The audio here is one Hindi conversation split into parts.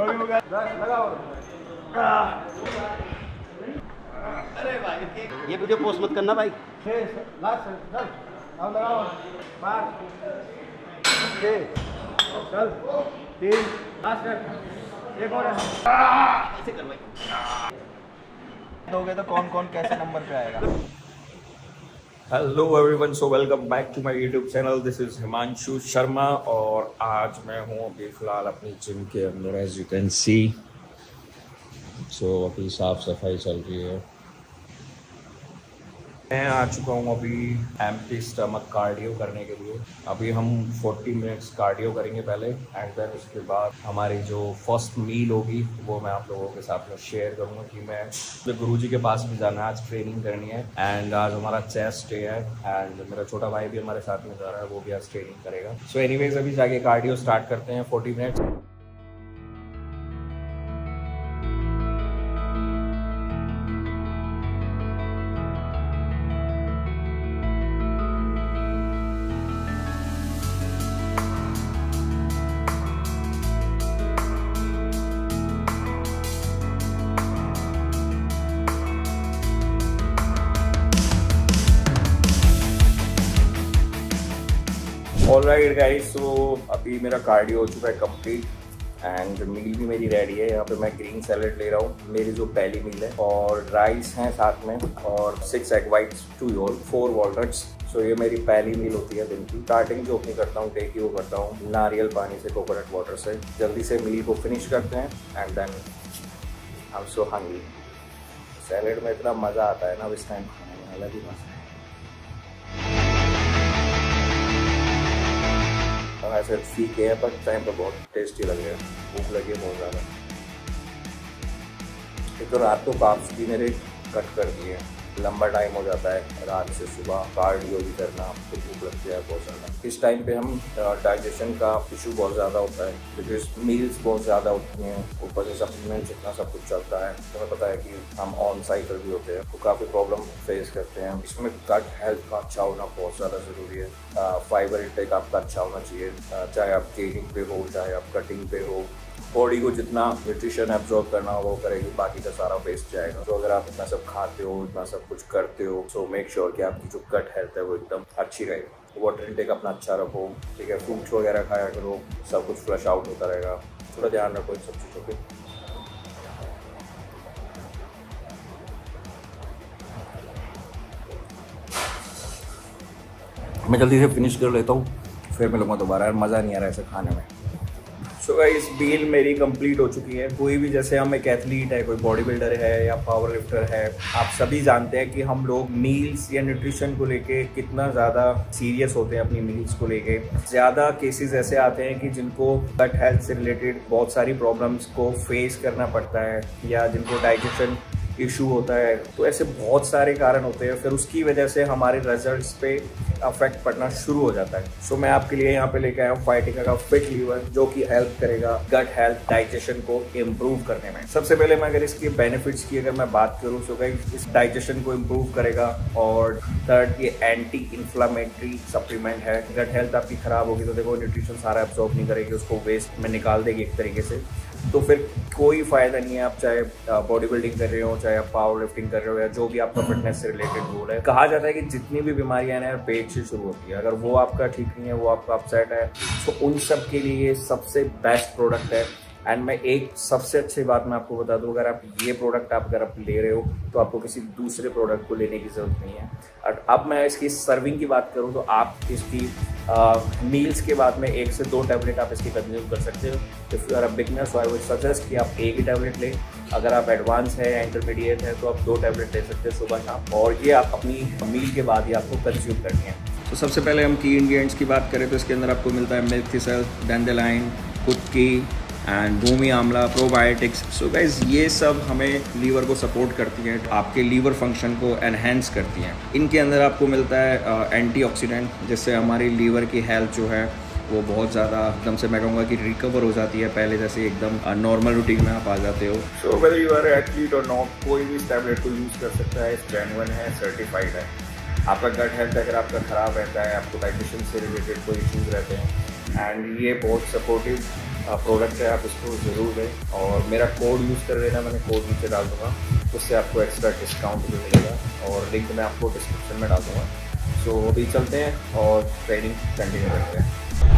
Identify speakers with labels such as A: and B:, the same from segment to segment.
A: अरे भाई ये वीडियो पोस्ट मत करना भाई। चल 3 लास्ट एक और ऐसे कर भाई।
B: दोगे तो कौन कौन कैसे नंबर पे आएगा।
C: Hello everyone, so welcome back to my YouTube channel. This is Himanshu Sharma और आज मैं हूँ अभी फ़िलहाल अपनी जिम के अंदर, as you can see. So अभी साफ़ सफाई चल रही है। मैं आ चुका हूँ अभी एम्प्टी स्टमक कार्डियो करने के लिए। अभी हम 40 मिनट्स कार्डियो करेंगे पहले, एंड देन उसके बाद हमारी जो फर्स्ट मील होगी वो मैं आप लोगों के साथ में शेयर करूँगा कि मैं मुझे गुरुजी के पास भी जाना है, आज ट्रेनिंग करनी है। एंड आज हमारा चेस्ट डे है एंड मेरा छोटा भाई भी हमारे साथ में जा रहा है, वो भी आज ट्रेनिंग करेगा। सो एनीवेज अभी जाके कार्डियो स्टार्ट करते हैं 40 मिनट्स। ऑलराइट गाइस, सो अभी मेरा कार्डियो हो चुका है कंप्लीट एंड मील भी मेरी रेडी है। यहाँ पे मैं ग्रीन सैलेड ले रहा हूँ, मेरी जो पहली मील है, और राइस हैं साथ में, और 6 egg whites, 2 yolk, 4 walnuts. So ये मेरी पहली मील होती है दिन की। स्टार्टिंग जो अपनी करता हूँ डे की वो करता हूँ नारियल पानी से, कोकोनट वाटर से। जल्दी से मील को फिनिश करते हैं and then I am so hungry. Salad में इतना मज़ा आता है ना इस टाइम खाने में, अलग ही मज़ा है। ऐसे फीके हैं पर टाइम पर बहुत टेस्टी लग रहे हैं, भूख लगी है बहुत ज़्यादा। एक तो रात को कार्ब्स भी मेरे कट कर दिए, लंबा टाइम हो जाता है रात से सुबह कार्डियो भी करना, तो भूख लगती है बहुत ज़्यादा। इस टाइम पे हम डाइजेशन का इशू बहुत ज़्यादा होता है बिकॉज मील्स बहुत ज़्यादा होती हैं, ऊपर से सप्लीमेंट्स इतना सब कुछ चलता है। तो हमें पता है कि हम ऑन साइकिल भी होते हैं, तो काफ़ी प्रॉब्लम फेस करते हैं। इसमें गट हेल्थ का अच्छा होना बहुत ज़्यादा ज़रूरी है। फाइबर इंटेक आपका अच्छा होना चाहिए, चाहे आप गेनिंग पे हो चाहे आप कटिंग पे हो। बॉडी को जितना न्यूट्रिशन एब्जॉर्ब करना हो वो करेगी, बाकी का सारा वेस्ट जाएगा। तो अगर आप इतना सब खाते हो, इतना सब कुछ करते हो, सो मेक श्योर कि आपकी जो गट हेल्थ है वो एकदम अच्छी रहेगी। वाटर इंटेक अपना अच्छा रखो, ठीक है, फ्रूट्स वगैरह खाया करो, सब कुछ फ्लश आउट होता रहेगा। थोड़ा ध्यान रखो इन सब चीज़ों पे। मैं जल्दी से फिनिश कर लेता हूँ, फिर मिलूंगा दोबारा। यार मज़ा नहीं आ रहा है ऐसे खाने में। सो गाइस, मील मेरी कंप्लीट हो चुकी है। कोई भी, जैसे हम एक एथलीट है, कोई बॉडी बिल्डर है या पावर लिफ्टर है, आप सभी जानते हैं कि हम लोग मील्स या न्यूट्रिशन को लेके कितना ज़्यादा सीरियस होते हैं अपनी मील्स को लेके। ज़्यादा केसेस ऐसे आते हैं कि जिनको गट हेल्थ से रिलेटेड बहुत सारी प्रॉब्लम्स को फेस करना पड़ता है, या जिनको डाइजेशन इशू होता है। तो ऐसे बहुत सारे कारण होते हैं, फिर उसकी वजह से हमारे रिजल्ट्स पे अफेक्ट पड़ना शुरू हो जाता है। सो मैं आपके लिए यहाँ पे लेके आया हूँ फाइटिका का फिट लीवर, जो कि हेल्प करेगा गट हेल्थ डाइजेशन को इम्प्रूव करने में। सबसे पहले मैं अगर इसके बेनिफिट्स की अगर मैं बात करूँ, सो गाइस इस डाइजेशन को इम्प्रूव करेगा। और थर्ड, ये एंटी इन्फ्लामेटरी सप्लीमेंट है। गट हेल्थ आपकी खराब होगी तो देखो न्यूट्रिशन सारा एब्जॉर्ब नहीं करेगी, उसको वेस्ट में निकाल देगी एक तरीके से। तो फिर कोई फ़ायदा नहीं है, आप चाहे बॉडी बिल्डिंग कर रहे हो, चाहे आप पावर लिफ्टिंग कर रहे हो, या जो भी आपका फिटनेस से रिलेटेड गोल है। कहा जाता है कि जितनी भी बीमारियां हैं पेट से शुरू होती है। अगर वो आपका ठीक नहीं है, वो आपका अपसेट है, तो उन सब के लिए सबसे बेस्ट प्रोडक्ट है। एंड मैं एक सबसे अच्छी बात मैं आपको बता दूं, अगर आप ये प्रोडक्ट अगर आप ले रहे हो तो आपको किसी दूसरे प्रोडक्ट को लेने की ज़रूरत नहीं है। और अब मैं इसकी सर्विंग की बात करूं तो आप इसकी मील्स के बाद में 1 से 2 टैबलेट आप इसकी कंज्यूम कर सकते हो। If you are a beginner, so I would suggest कि आप 1 ही टैबलेट लें। अगर आप एडवांस है या इंटरमीडिएट है तो आप 2 टैबलेट ले सकते हैं सुबह शाम, और ये आप अपनी मील के बाद ही आपको कंज्यूम करनी है। तो सबसे पहले हम की इंग्रेडिएंट्स की बात करें तो इसके अंदर आपको मिलता है मिल्क थिसल, डैंडेलाइन, कुटकी एंड भूमि आंवला, प्रोबायोटिक्स। सो गाइज ये सब हमें लीवर को सपोर्ट करती हैं, आपके लीवर फंक्शन को एनहेंस करती हैं। इनके अंदर आपको मिलता है एंटीऑक्सीडेंट, जिससे हमारी लीवर की हेल्थ जो है वो बहुत ज़्यादा एकदम से मैं कहूँगा कि रिकवर हो जाती है, पहले जैसे एकदम नॉर्मल रूटीन में आप आ जाते हो। So whether you are athlete और नॉट, कोई भी इस टैबलेट को यूज़ कर सकता है। जेन्युइन है, सर्टिफाइड है। आपका गट हेल्थ अगर आपका ख़राब रहता है, आपको डाइजेशन से रिलेटेड कोई इश्यूज़ रहते हैं, एंड ये बहुत सपोर्टिव प्रोडक्ट है, आप इसको ज़रूर लें और मेरा कोड यूज़ कर लेना, मैंने कोड नीचे डाल दूँगा, उससे आपको एक्स्ट्रा डिस्काउंट भी मिलेगा और लिंक मैं आपको डिस्क्रिप्शन में डाल दूँगा। सो अभी चलते हैं और ट्रेनिंग कंटिन्यू करते हैं।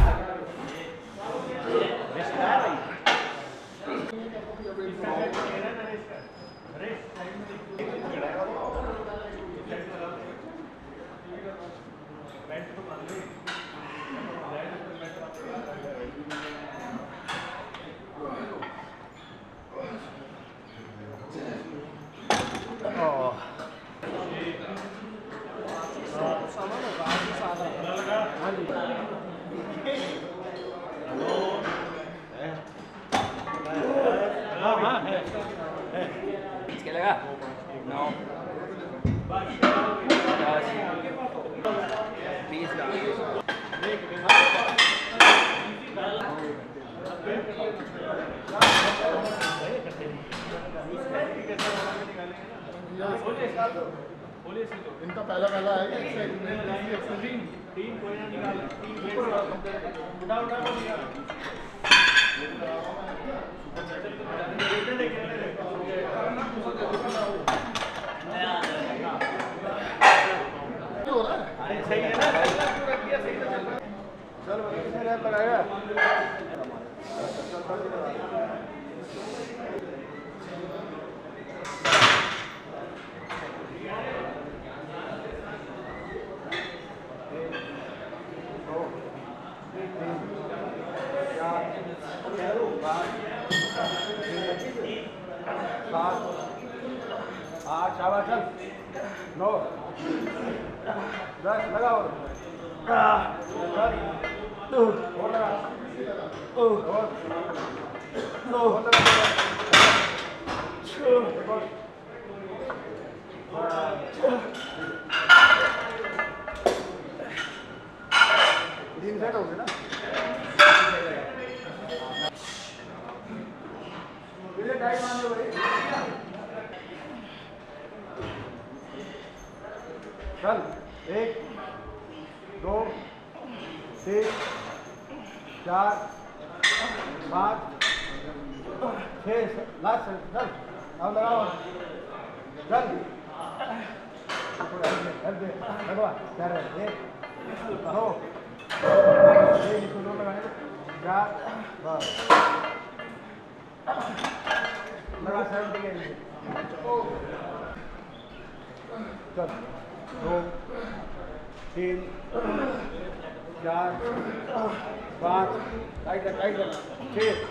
A: लगा 9
D: इनका पहला है 3 कोई ना निकाल शाबाश चल 9 10 लगाओ चल और लगा और 9 और लगा 3 सेट हो गए ना ये टाइम आने भाई चल 1 2 3 4 5 6 लास्ट चल अब लगाओ चल लगवा 4 1 2 इसको लगाए 4 बस लगा 7 चल 2 3 4 5 टाइट कर 6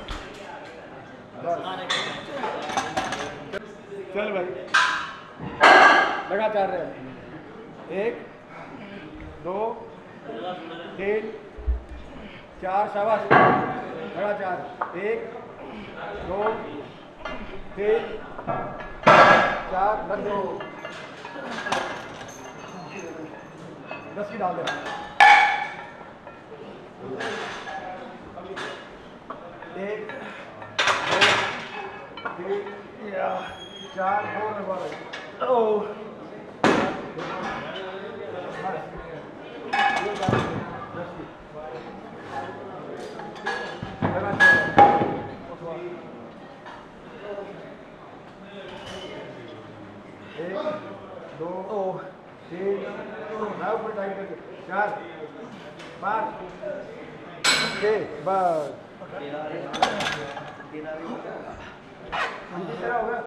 D: चल भाई लगातार रहे 1 2 3 4 शाबाश लगातार 1 2 3 4 लग दो 10 की डाल दे 1 2 3 4 चार 5 6 बस हो गया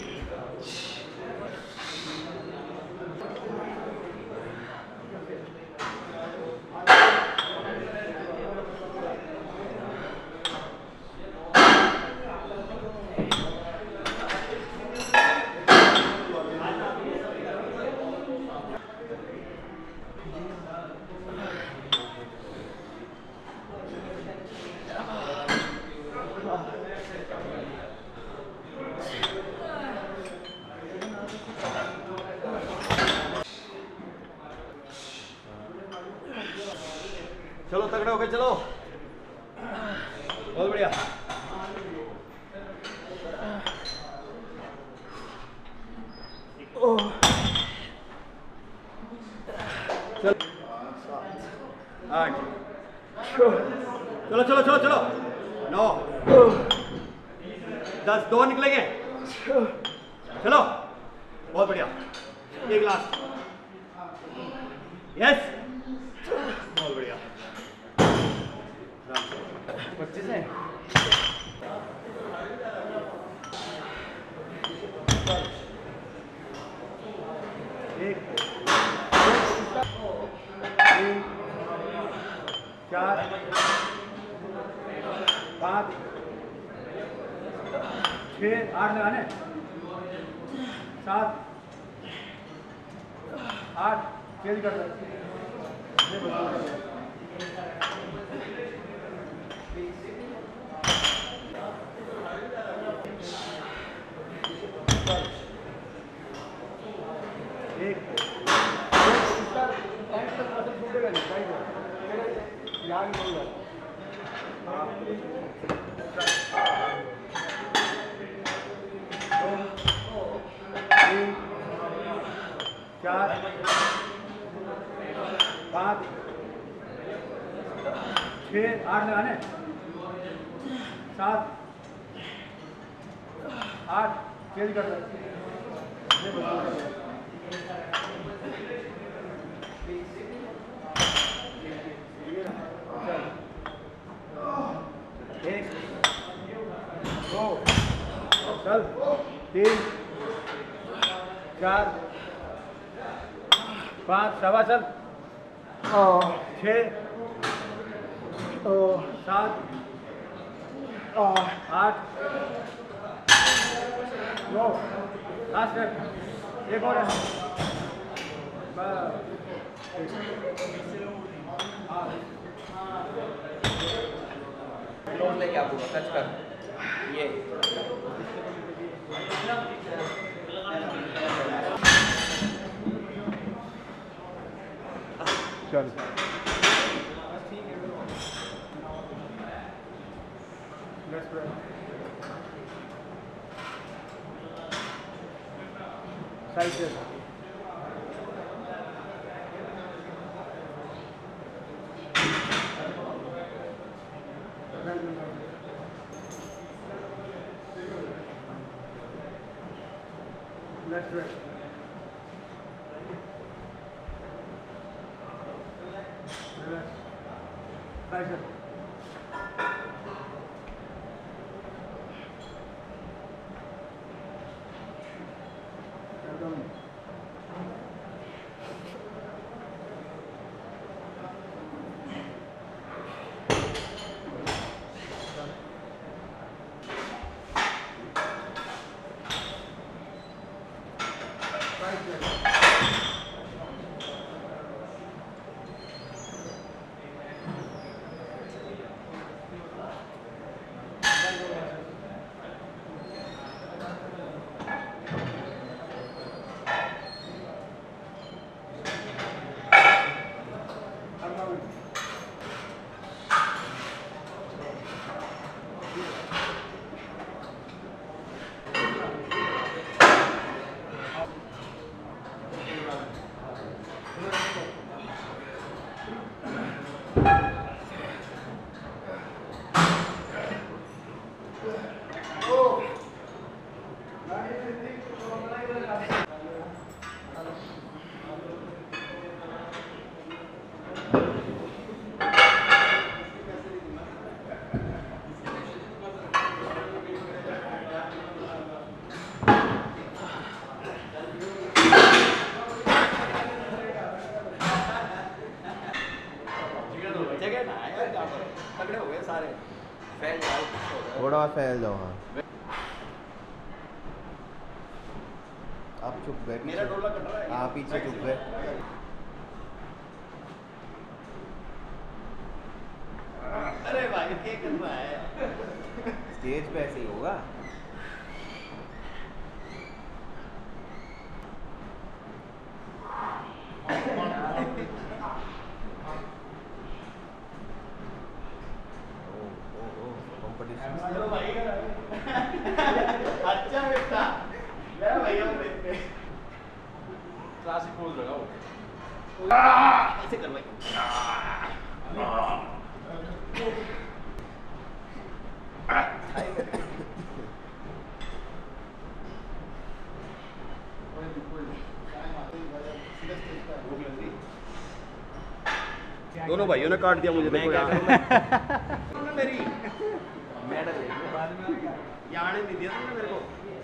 D: चलो तगड़े हो गए चलो बहुत बढ़िया चल 8 चलो 9
A: 10 2 निकलेंगे। चलो बहुत बढ़िया। एक लास्ट। यस बहुत बढ़िया। 25 है। एक 3 4 5 6 8 लगाने 7 8 चेंज कर दो। एक छूटेगा नहीं यहाँ भी बोल तीन 4 5 6 8 लगाने 7 8 चेंज कर दो। एक 2 चल 3 4 5 सवा चल 6 7 8 9 लास्ट एक और है।
C: क्लोज लेके आपको टच कर ये
A: चल साइड से लेफ्ट राइट राइट साइड
C: तगड़े हो गए सारे फैल जाओ
B: थोड़ा फैल जाओ। हाँ आप चुप गए।
C: मेरा डोला कट रहा है।
B: आप पीछे चुप गए।
C: अरे भाई क्या कर रहा है।
B: स्टेज पे ऐसे ही होगा।
C: चलो भाई अच्छा बेटा ले भैया देखते क्लासिक पोज लगाओ ऐसे कर भाई।
A: दोनों भाइयों ने काट दिया मुझे। देखो यार मेरी
B: मेडल
A: यहाँ नहीं दिया तुमने मेरे को।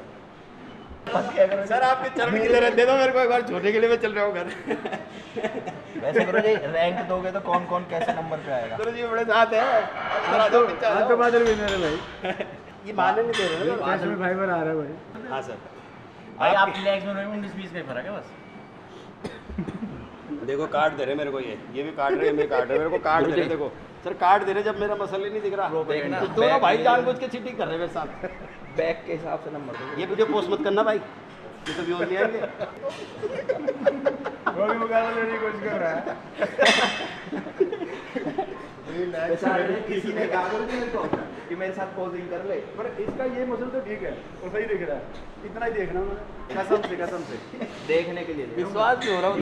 A: सर आपके चरण की तरह दे दो मेरे को एक बार, छोटे के लिए मैं चल रहा हूँ घर।
B: वैसे गुरु जी रैंक दोगे तो कौन कौन कैसे नंबर पे आएगा?
A: गुरु जी बड़े साथ है।
D: आज तो बादल भी मेरे भाई।
A: ये माने नहीं दे रहे ना
D: कैश में फाइबर आ रहा है भाई।
A: हाँ सर।
E: भाई आप लेग्स में 19-20 का ही फर्क है बस।
A: देखो काट दे रहे मेरे को, ये भी काट रहे हैं, मैं काट रहे, मेरे को काट दे रहे। देखो सर काट दे रहे, जब मेरा मसल ही नहीं दिख रहा।
B: देखना,
A: तो दोनों
B: बैक
A: भाई
B: में-
A: जानबूझ के चीटिंग कर रहे हैं मेरे साथ।
B: बैक के हिसाब से नंबर दो।
A: ये वीडियो पोस्ट मत करना भाई, ये तो व्यूअर नहीं आएंगे।
D: वो भी मुकाबला लेने की कोशिश कर रहा है।
B: किसी ने कहा गुरु जी मेरे को कि मेरे साथ पोजिंग कर ले।
D: पर इसका ये मसल तो ठीक है, वो सही दिख रहा है। इतना ही देखना उन्होंने, कसम से
B: देखने के लिए
A: विश्वास नहीं हो रहा।